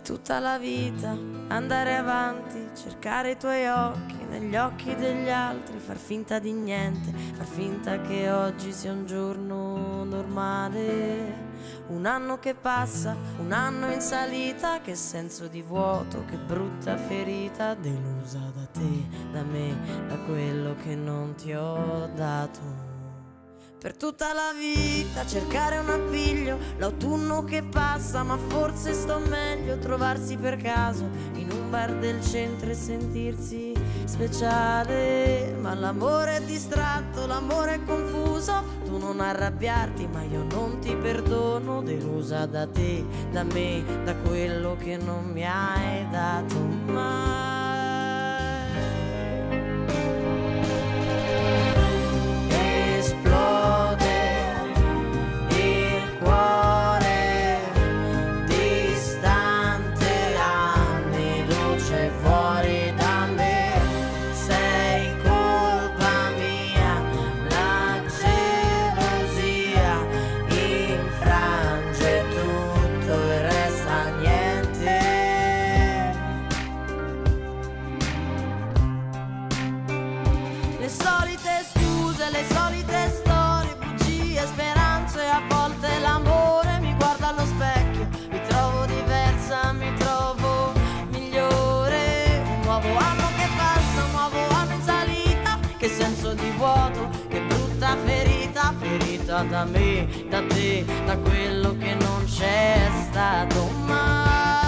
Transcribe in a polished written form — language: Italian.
tutta la vita andare avanti, cercare i tuoi occhi negli occhi degli altri, far finta di niente, far finta che oggi sia un giorno normale. Un anno che passa, un anno in salita, che senso di vuoto, che brutta ferita, delusa da te, da me, da quello che non ti ho dato. Per tutta la vita cercare un appiglio, l'autunno che passa, ma forse sto meglio trovarsi per caso in un bar del centro e sentirsi speciale. Ma l'amore è distratto, l'amore è confuso, tu non arrabbiarti ma io non ti perdono, delusa da te, da me, da quello che non mi hai dato mai. Le solite scuse, le solite storie, bugie, speranze, a volte l'amore mi guarda allo specchio, mi trovo diversa, mi trovo migliore. Un nuovo anno che passa, un nuovo anno in salita, che senso di vuoto, che brutta ferita, ferita da me, da te, da quello che non c'è stato mai.